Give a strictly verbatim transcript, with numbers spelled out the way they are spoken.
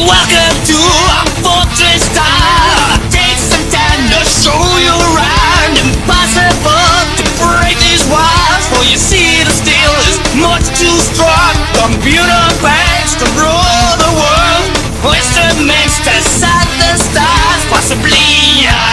Welcome to our fortress tower. Take some time to show you around. Impossible to break these walls, for you see the steel is much too strong. Computer banks to rule the world, instruments to set the stars, possibly. Uh,